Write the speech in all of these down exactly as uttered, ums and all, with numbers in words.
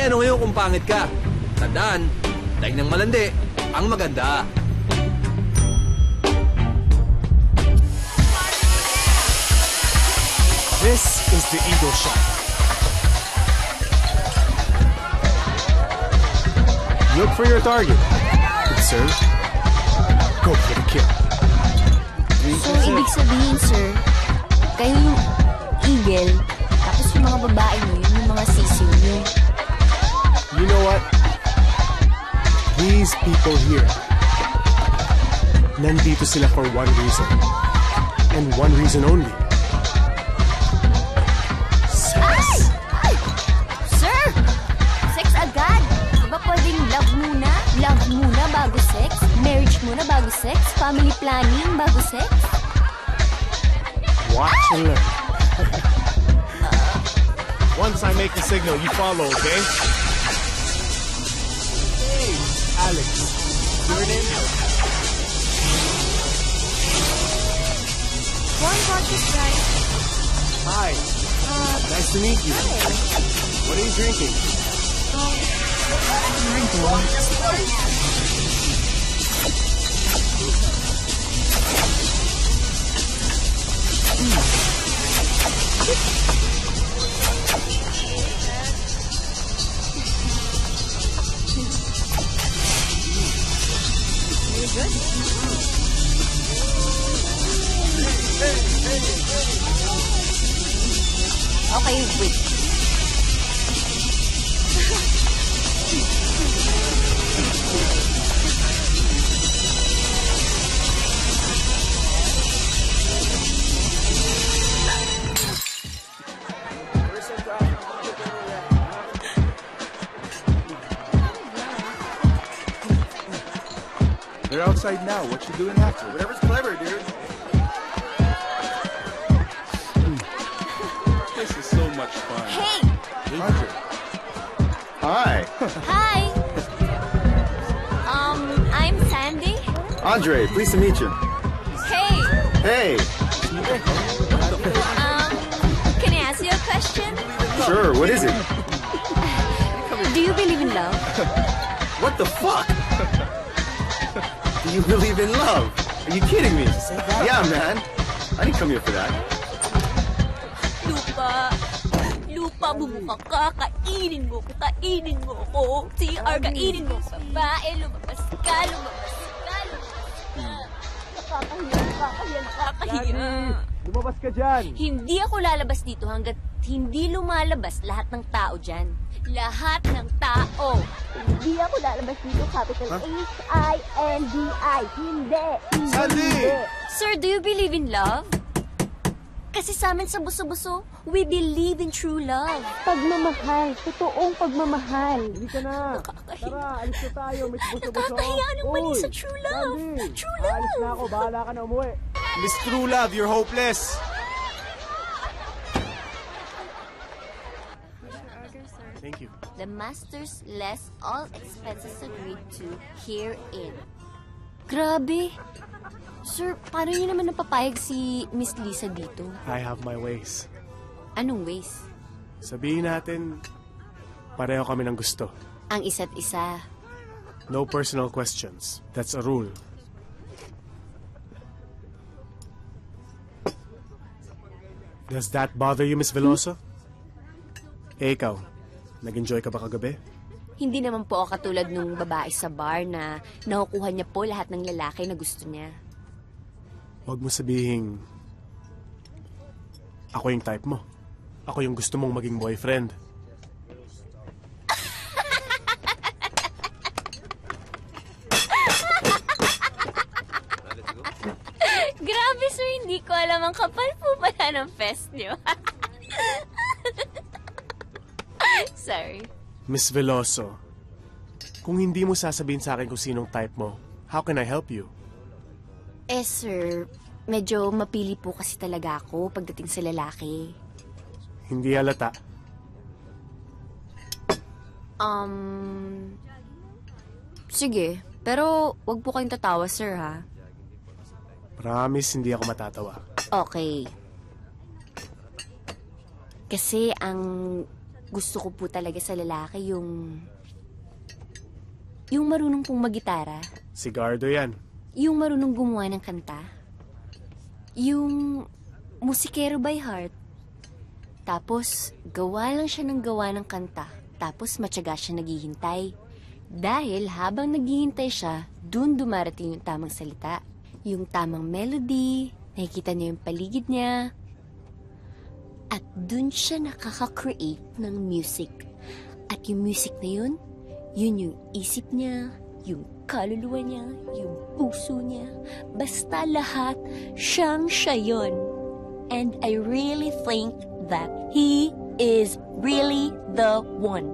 ano ngayon kung pangit ka? Tandaan, daig ng malandi, ang maganda. This is the Eagle Shot. Look for your target. Good serve. Go for the kill. So, ibig sabihin, sir, kayo yung eagle, tapos yung mga babae nyo, yun yung mga sisiw nyo. You know what? These people here, nandito sila for one reason. And one reason only. Sex! Ay! Ay! Sir! Sex agad! Diba pwedeng love muna? Love muna bago sex? Marriage muna bago sex? Family planning bago sex? Watch and learn. Once I make the signal, you follow, okay? Hey, Alex. Your name? One vodka Sprite. Hi. Uh, Nice to meet you. Hi. What are you drinking? Um, Okay, wait. They're outside now. What you doing after? Whatever's clever, dude. This is so much fun. Hey! Andre. Hi. Hi! Um, I'm Sandy. Andre, pleased to meet you. Hey! Hey. Um, can I ask you a question? Sure, what is it? Do you believe in love? What the fuck? Do you believe in love? Are you kidding me? Yeah, man. I didn't come here for that. Lupa. Lupa, bumukha ka. Kainin mo ko. Kainin mo ko. C R, kainin mo ko. Babae, lumabas ka. Lumabas ka. Lumabas ka. Nakakahiya, nakakahiya, nakakahiya. Lumabas ka dyan. Hindi ako lalabas dito hanggat hindi lumalabas lahat ng tao dyan. Lahat ng tao. Hindi ako lalabas dito, capital H I N D I. Hindi. Sandy! Sir, do you believe in love? Kasi sa amin sa Buso-Buso, we believe in true love. Pagmamahal. Totoong pagmamahal. Hindi ka na. Tara, alis na tayo. May buso-buso. Nakakahiya ng mali sa true love. Sandy, True love. alis na ako. Bahala ka na umuwi. Miss True Love, you're hopeless. Thank you. The masters less all expenses agreed to herein. Grabe. Sir, paano niyo naman napapayag si Miss Lisa dito? I have my ways. Anong ways? Sabihin natin, pareho kami ng gusto. Ang isa't isa. No personal questions. That's a rule. Does that bother you, Miss Veloso? Eh, ikaw, nag-enjoy ka ba kagabi? Hindi naman po ako katulad nung babae sa bar na nakukuha niya po lahat ng lalaki na gusto niya. Huwag mo sabihin, ako yung type mo. Ako yung gusto mong maging boyfriend. Grabe, sir. Hindi ko alam ang kapal po pala ng fest niyo. Sorry. Miss Veloso, kung hindi mo sasabihin sa akin kung sinong type mo, how can I help you? Eh, sir, medyo mapili po kasi talaga ako pagdating sa lalaki. Hindi halata. Um, sige, pero wag po kayong tatawa, sir, ha? Promise, hindi ako matatawa. Okay. Kasi ang gusto ko po talaga sa lalaki yung... Yung marunong pong magitara. Sigardo yan. Yung marunong gumawa ng kanta. Yung musikero by heart. Tapos, gawa lang siya ng gawa ng kanta. Tapos, matyaga siya naghihintay. Dahil habang naghihintay siya, dun dumarating yung tamang salita. Yung tamang melody, nakikita niya yung paligid niya. At dun siya nakaka-create ng music. At yung music na yun, yun yung isip niya, yung kaluluwa niya, yung puso niya. Basta lahat, siyang siya yun. And I really think that he is really the one.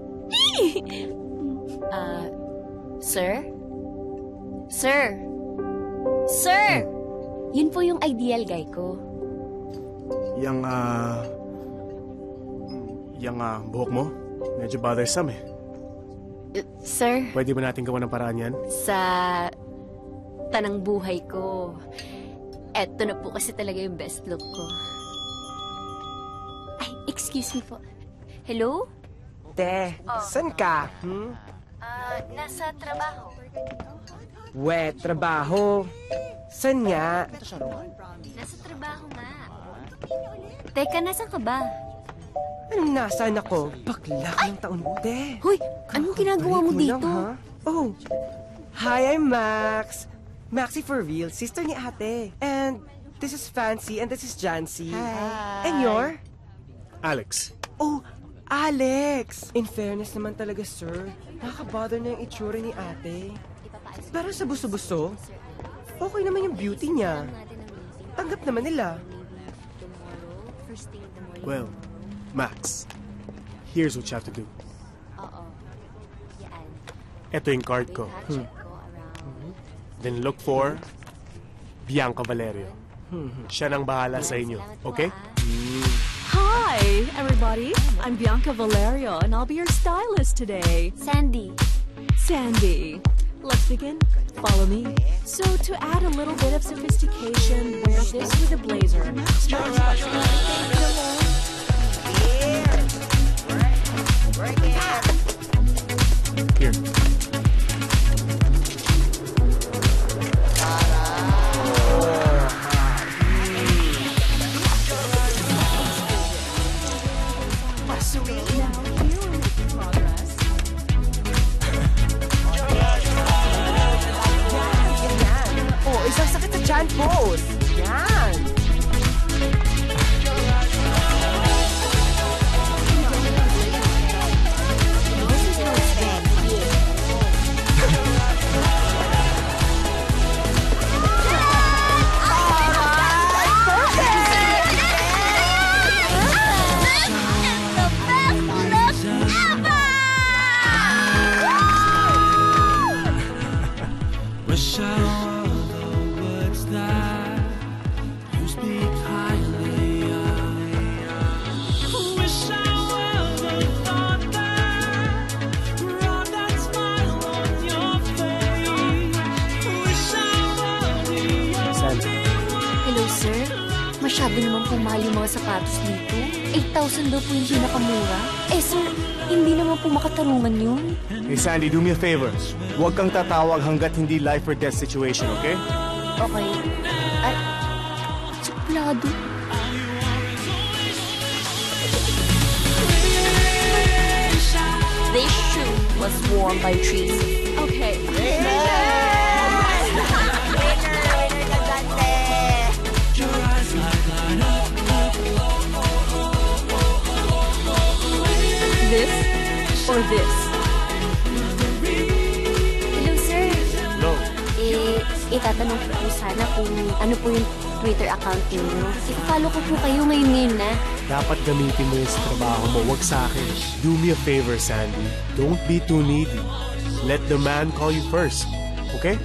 uh, sir? Sir? Sir! Yun po yung ideal guy ko. Yang, ah... yang, ah, buhok mo? Medyo bothersome eh. Uh, sir? Pwede ba natin gawa ng paraan yan? Sa tanang buhay ko, eto na po kasi talaga yung best look ko. Ay, excuse me po. Hello? Te, saan ka? Hmm? Ah, nasa trabaho. We, trabaho. Saan nga? Nasa trabaho nga. Teka, nasan ka ba? Anong nasaan ako? Bakla ng taon, te. Hoy, anong ginagawa mo Break dito? lang, ha? Oh, hi, I'm Max. Maxie for real, sister ni ate. And this is Fancy and this is Jancy. Hi. And you're? Alex. Oh, Alex! In fairness naman talaga, sir. Nakaka-bother na yung itsura ni ate. Pero sa buso-buso, okay naman yung beauty niya. Tanggap naman nila. Well, Max, here's what you have to do. Oo. Yan. Ito yung card ko. Check ko around. Then look for Bianca Valerio. Siya nang bahala sa inyo, okay? Hi, everybody. I'm Bianca Valerio, and I'll be your stylist today. Sandy. Sandy. Let's begin. Follow me. So, to add a little bit of sophistication, wear this with a blazer. Here. Oh, isang sakit sa chan pose. Yan. Wish I were the words that you speak highly of. Wish I were the thought that brought that smile on your face. Wish I were the Sandy. Hello, sir. Masyado naman po mahal yung mga sapatos dito. eight thousand daw po yung pinakamura. Eh, sir, hindi naman po makatarungan yun. Hey Sandy, do me a favor. Huwag kang tatawag hanggat hindi life or death situation, okay? Okay. Ay, suplado. This shoe was worn by Tracy. Okay. This or this? Hello, sir. No. Eh, itatanong ko po sana kung ano po yung Twitter account niyo. I-follow ko po kayo ngayon-ngayon na. Dapat gamitin mo yun sa trabaho mo, wag sa akin. Do me a favor, Sandy. Don't be too needy. Let the man call you first, okay?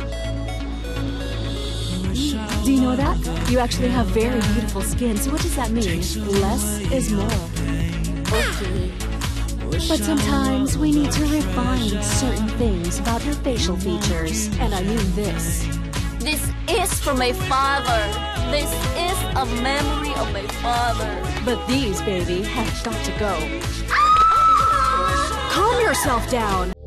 Do you know that? You actually have very beautiful skin, so what does that mean? Less is more. Okay. But sometimes we need to refine certain things about your facial features. And I mean this. This is for my father. This is a memory of my father. But these, baby, have got to go. Ah! yourself down.